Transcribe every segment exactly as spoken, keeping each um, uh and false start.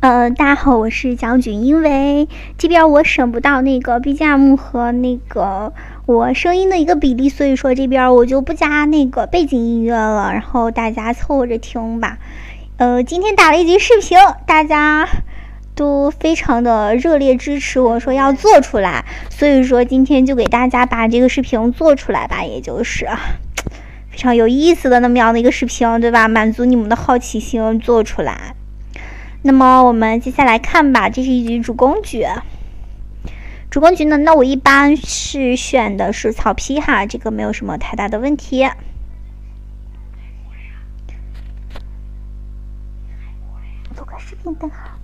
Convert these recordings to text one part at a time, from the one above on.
呃，大家好，我是将军。因为这边我省不到那个 B G M 和那个我声音的一个比例，所以说这边我就不加那个背景音乐了，然后大家凑合着听吧。呃，今天打了一集视频，大家都非常的热烈支持我说要做出来，所以说今天就给大家把这个视频做出来吧，也就是非常有意思的那么样的一个视频，对吧？满足你们的好奇心做出来。那么我们接下来看吧，这是一局主攻局。主攻局呢，那我一般是选的是草皮哈，这个没有什么太大的问题。做个视频灯哈。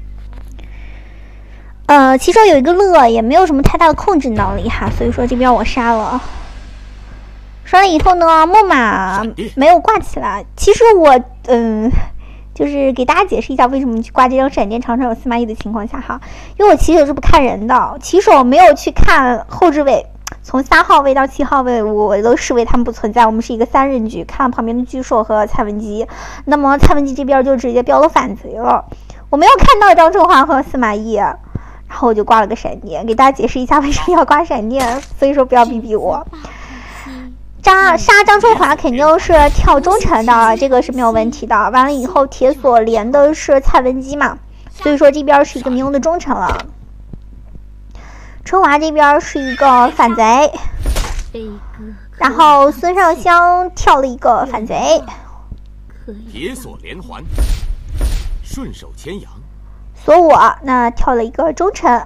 呃，其实有一个乐，也没有什么太大的控制能力哈，所以说这边我杀了。杀了以后呢，木马没有挂起来。其实我嗯。就是给大家解释一下为什么去挂这张闪电场上有司马懿的情况下哈，因为我骑手是不看人的，骑手没有去看后置位，从三号位到七号位我都视为他们不存在，我们是一个三人局，看旁边的巨兽和蔡文姬，那么蔡文姬这边就直接标了反贼了，我没有看到张春华和司马懿，然后我就挂了个闪电，给大家解释一下为什么要挂闪电，所以说不要逼逼我。张杀张春华肯定是跳忠臣的，这个是没有问题的。完了以后，铁索连的是蔡文姬嘛，所以说这边是一个明的忠臣了。春华这边是一个反贼，然后孙尚香跳了一个反贼。 铁索连环，顺手牵羊。 锁我那跳了一个忠臣。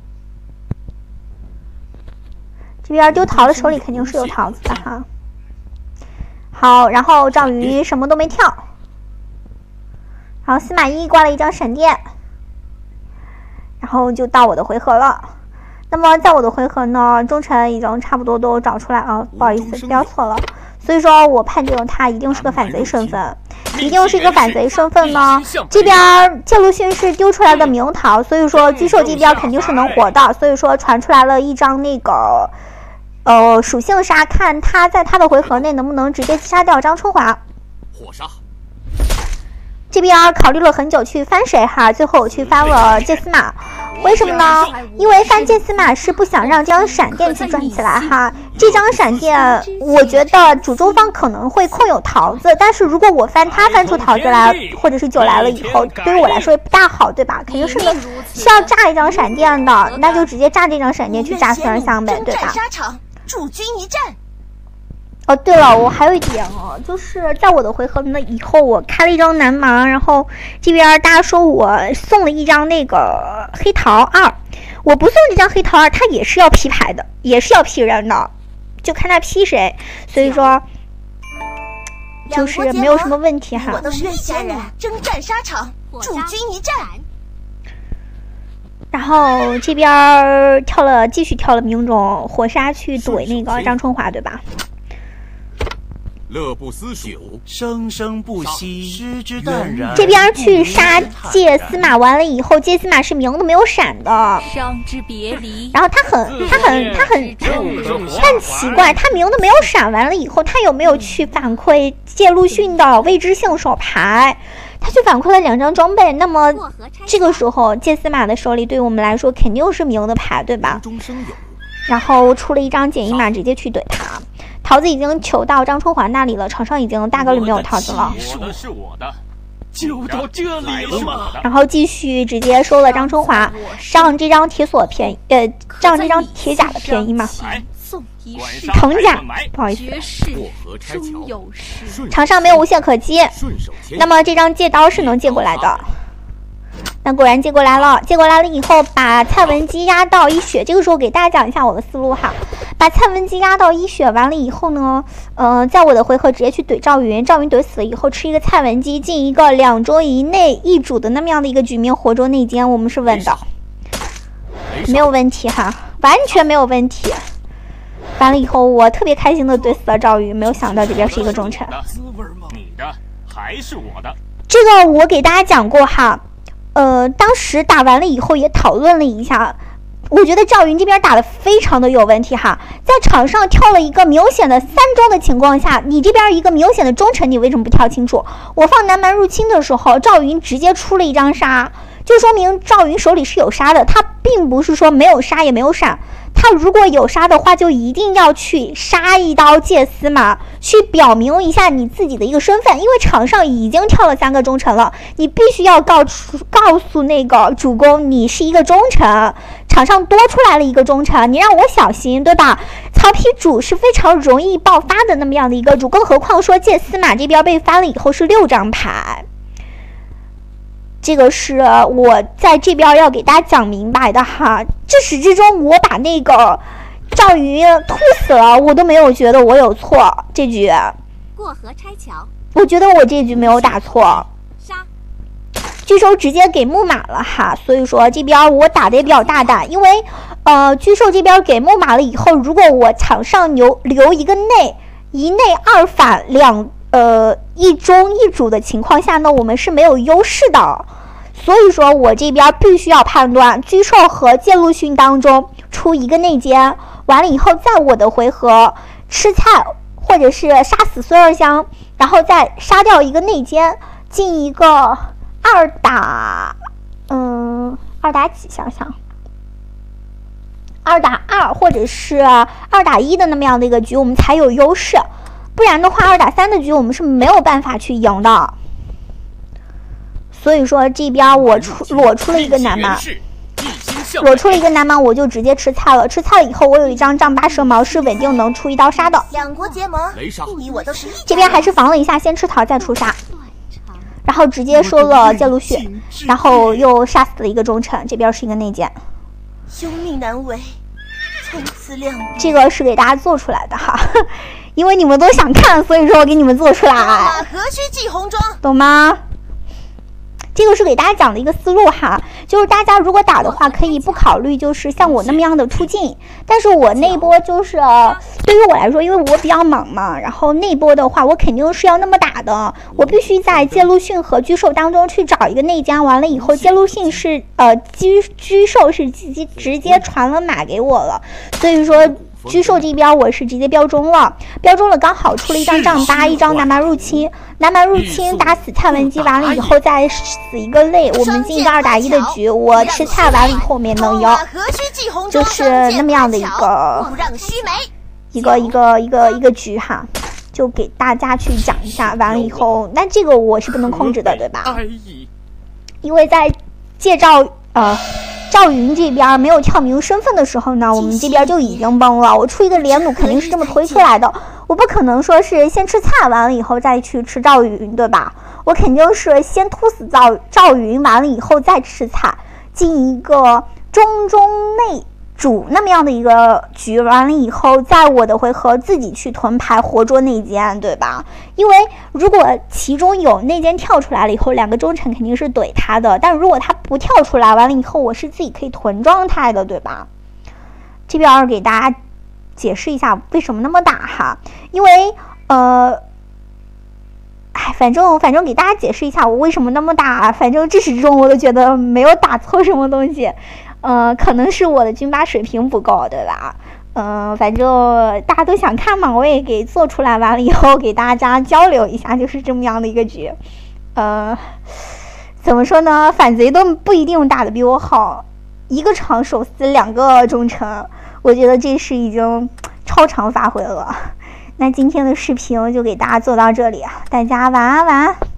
这边丢桃子手里肯定是有桃子的哈。好，然后赵云什么都没跳，然后司马懿挂了一张闪电，然后就到我的回合了。那么在我的回合呢，忠臣已经差不多都找出来啊，不好意思标错了，所以说我判定他一定是个反贼身份，一定是一个反贼身份呢。这边介入训是丢出来的明桃，所以说巨兽这边肯定是能活的，所以说传出来了一张那个。呃，属性杀，看他在他的回合内能不能直接杀掉张春华。 火杀。 这边考虑了很久去翻谁哈，最后我去翻了借司马。为什么呢？因为翻借司马是不想让这张闪电去转起来哈。这张闪电，我觉得主中方可能会控有桃子，但是如果我翻他翻出桃子来，或者是酒来了以后，对于我来说也不大好，对吧？肯定是个需要炸一张闪电的，那就直接炸这张闪电去炸孙尚香呗，对吧？ 驻军一战。 哦，对了，我还有一点哦，就是在我的回合呢以后，我开了一张南盲，然后这边大家说我送了一张那个黑桃二，我不送这张黑桃二，他也是要批牌的，也是要批人的，就看他批谁，所以说就是没有什么问题哈。 我都是一家人，征战沙场，驻军一战。 然后这边跳了，继续跳了明种火杀去怼那个张春华，对吧？ 乐不思蜀， 生生不息，失之淡然。 这边去杀借司马，完了以后借司马是明的没有闪的， 伤之别离。 然后他很他很他很他很奇怪，他明的没有闪，完了以后他有没有去反馈借陆逊的未知性手牌？他去反馈了两张装备，那么这个时候借司马的手里对我们来说肯定是明的牌，对吧？然后出了一张简易马，直接去怼他。桃子已经求到张春华那里了，场上已经大概率没有桃子了。 我的是我的， 就到这里了吗？ 然后继续直接收了张春华，仗这张铁索便宜，呃，仗这张铁甲的便宜嘛。藤甲，不好意思，场上没有无限可击，那么这张借刀是能借过来的。那果然借过来了，借过来了以后，把蔡文姬压到一血。这个时候给大家讲一下我的思路哈，把蔡文姬压到一血完了以后呢，呃，在我的回合直接去怼赵云，赵云怼死了以后，吃一个蔡文姬，进一个两周以内一主的那么样的一个局面，活捉内奸，我们是稳的，没有问题哈，完全没有问题。完了以后，我特别开心的怼死了赵云，没有想到这边是一个忠臣。 你的还是我的？ 这个我给大家讲过哈。呃，当时打完了以后也讨论了一下，我觉得赵云这边打的非常的有问题哈，在场上跳了一个明显的三中的情况下，你这边一个明显的忠臣，你为什么不跳清楚？我放南蛮入侵的时候，赵云直接出了一张杀，就就说明赵云手里是有杀的，他并不是说没有杀也没有闪。他如果有杀的话，就一定要去杀一刀借司马，去表明一下你自己的一个身份。因为场上已经跳了三个忠臣了，你必须要告诉告诉那个主公，你是一个忠臣。场上多出来了一个忠臣，你让我小心，对吧？曹丕主是非常容易爆发的那么样的一个主，更何况说借司马这边被翻了以后是六张牌。这个是我在这边要给大家讲明白的哈，至始至终我把那个赵云突死了，我都没有觉得我有错。这局过河拆桥， 我觉得我这局没有打错。 杀， 据说直接给木马了哈，所以说这边我打的也比较大胆，因为呃居兽这边给木马了以后，如果我场上留留一个内一内二反两。呃，一中一主的情况下呢，我们是没有优势的，所以说我这边必须要判断居兽和介陆逊当中出一个内奸，完了以后在我的回合吃菜或者是杀死孙二香，然后再杀掉一个内奸，进一个二打，嗯，二打几？想想，二打二或者是二打一的那么样的一个局，我们才有优势。不然的话，二打三的局我们是没有办法去赢的。所以说这边我出裸出了一个南蛮，裸出了一个南蛮，我就直接吃菜了。吃菜了以后，我有一张丈八蛇矛，是稳定能出一刀杀的。 两国结盟，你我都是一。 这边还是防了一下，先吃桃再出杀，然后直接收了介陆逊，然后又杀死了一个忠臣。这边是一个内奸， 兄命难违，从此两国。 这个是给大家做出来的哈。因为你们都想看，所以说我给你们做出来， 何须系红妆， 懂吗？这个是给大家讲的一个思路哈，就是大家如果打的话，可以不考虑就是像我那么样的突进，但是我那波就是对于我来说，因为我比较莽嘛，然后那波的话，我肯定是要那么打的，我必须在介陆逊和居兽当中去找一个内奸，完了以后介陆逊是呃居居兽是直接直接传了马给我了，所以说。居兽这边我是直接标中了，标中了刚好出了一张丈八，一张南蛮入侵，南蛮入侵打死蔡文姬，完了以后再死一个类，我们进一个二打一的局，我吃菜完了以后面能赢，就是那么样的一个一个一个一个一个局哈，就给大家去讲一下，完了以后，那这个我是不能控制的，对吧？因为在介绍呃。赵云这边没有跳明身份的时候呢，我们这边就已经崩了。我出一个连弩肯定是这么推出来的，我不可能说是先吃菜完了以后再去吃赵云，对吧？我肯定是先突死赵赵云完了以后再吃菜，进一个中中内主那么样的一个局，完了以后在我的回合自己去屯牌活捉内奸，对吧？因为如果其中有内奸跳出来了以后，两个忠臣肯定是怼他的，但如果他不跳出来，完了以后我是自己可以屯状态的，对吧？这边给大家解释一下为什么那么打哈，因为呃哎，反正反正给大家解释一下我为什么那么打，反正至始至终我都觉得没有打错什么东西，呃，可能是我的军阀水平不够，对吧？嗯、呃，反正大家都想看嘛，我也给做出来，完了以后给大家交流一下，就是这么样的一个局。呃，怎么说呢？反贼都不一定打得比我好，一个场手撕两个忠臣，我觉得这是已经超常发挥了。那今天的视频就给大家做到这里，大家晚安晚安。